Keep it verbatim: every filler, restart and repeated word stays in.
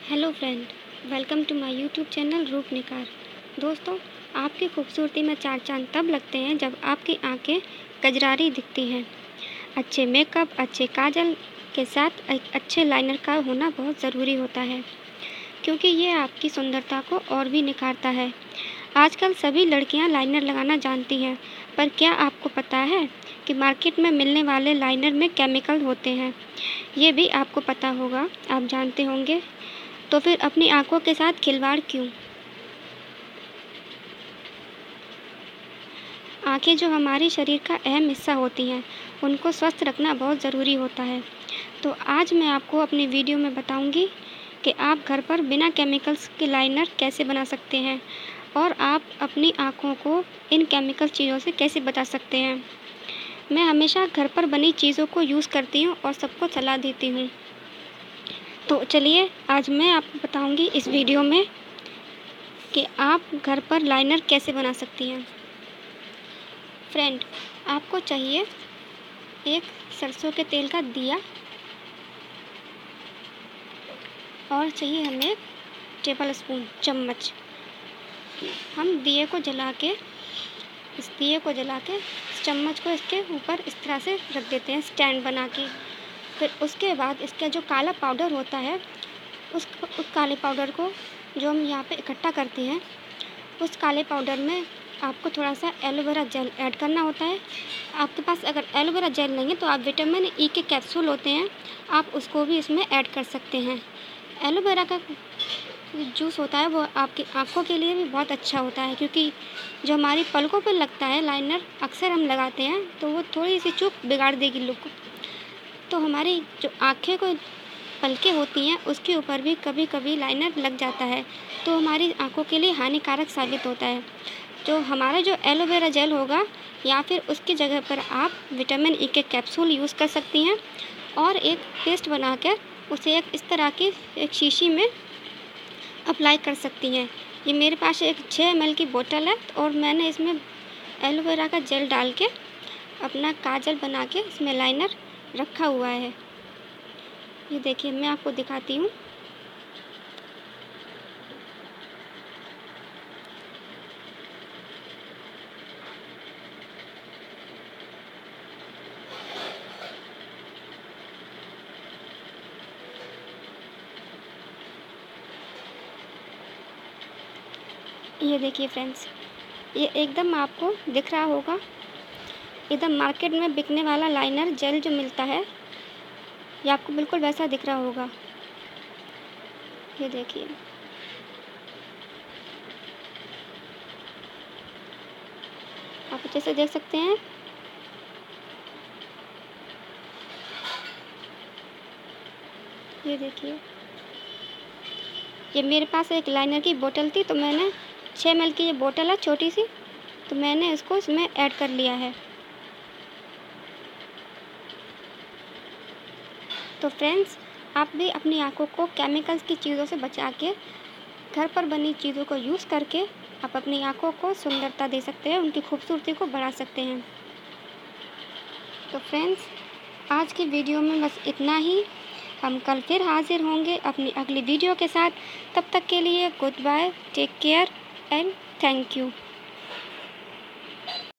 Hello friend, welcome to my YouTube channel Roop Nikhar. दोस्तों, आपकी खूबसूरती में चार चांद तब लगते हैं जब आपकी आंखें कजरारी दिखती हैं। अच्छे मेकअप, अच्छे काजल के साथ एक अच्छे लाइनर का होना बहुत ज़रूरी होता है, क्योंकि ये आपकी सुंदरता को और भी निखारता है। आजकल सभी लड़कियां लाइनर लगाना जानती हैं, पर क्या आपको पता है कि मार्केट में मिलने वाले लाइनर में केमिकल होते हैं? ये भी आपको पता होगा, आप जानते होंगे। तो फिर अपनी आँखों के साथ खिलवाड़ क्यों? आँखें जो हमारे शरीर का अहम हिस्सा होती हैं, उनको स्वस्थ रखना बहुत ज़रूरी होता है। तो आज मैं आपको अपनी वीडियो में बताऊंगी कि आप घर पर बिना केमिकल्स के लाइनर कैसे बना सकते हैं और आप अपनी आँखों को इन केमिकल चीज़ों से कैसे बचा सकते हैं। मैं हमेशा घर पर बनी चीज़ों को यूज़ करती हूँ और सबको सलाह देती हूँ। तो चलिए, आज मैं आपको बताऊंगी इस वीडियो में कि आप घर पर लाइनर कैसे बना सकती हैं। फ्रेंड, आपको चाहिए एक सरसों के तेल का दिया और चाहिए हमें एक टेबल स्पून चम्मच। हम दिए को जला के इस दिए को जला के इस चम्मच को इसके ऊपर इस तरह से रख देते हैं, स्टैंड बना के। फिर उसके बाद इसका जो काला पाउडर होता है, उस उस काले पाउडर को जो हम यहाँ पे इकट्ठा करते हैं, उस काले पाउडर में आपको थोड़ा सा एलोवेरा जेल ऐड करना होता है। आपके पास अगर एलोवेरा जेल नहीं है तो आप विटामिन ई के कैप्सूल होते हैं, आप उसको भी इसमें ऐड कर सकते हैं। एलोवेरा का जूस होता है वो आपकी आँखों के लिए भी बहुत अच्छा होता है, क्योंकि जो हमारी पलकों पर लगता है लाइनर, अक्सर हम लगाते हैं तो वो थोड़ी सी चूक बिगाड़ देगी लुक। तो हमारी जो आँखें को पलकें होती हैं उसके ऊपर भी कभी कभी लाइनर लग जाता है, तो हमारी आँखों के लिए हानिकारक साबित होता है। जो हमारा जो एलोवेरा जेल होगा या फिर उसकी जगह पर आप विटामिन ई के कैप्सूल यूज़ कर सकती हैं और एक पेस्ट बनाकर उसे एक इस तरह की एक शीशी में अप्लाई कर सकती हैं। ये मेरे पास एक छः एम एल की बोतल है और मैंने इसमें एलोवेरा का जेल डाल के अपना काजल बना के इसमें लाइनर रखा हुआ है। ये देखिए, मैं आपको दिखाती हूँ। ये देखिए फ्रेंड्स, ये एकदम आपको दिख रहा होगा, एकदम मार्केट में बिकने वाला लाइनर जेल जो मिलता है, ये आपको बिल्कुल वैसा दिख रहा होगा। ये देखिए, आप अच्छे से देख सकते हैं। ये देखिए, ये मेरे पास एक लाइनर की बोतल थी, तो मैंने छः एम एल की ये बोतल है छोटी सी, तो मैंने इसको इसमें ऐड कर लिया है। तो फ्रेंड्स, आप भी अपनी आँखों को केमिकल्स की चीज़ों से बचा के घर पर बनी चीज़ों को यूज़ करके आप अपनी आँखों को सुंदरता दे सकते हैं, उनकी खूबसूरती को बढ़ा सकते हैं। तो फ्रेंड्स, आज की वीडियो में बस इतना ही। हम कल फिर हाजिर होंगे अपनी अगली वीडियो के साथ। तब तक के लिए goodbye, take care and thank you.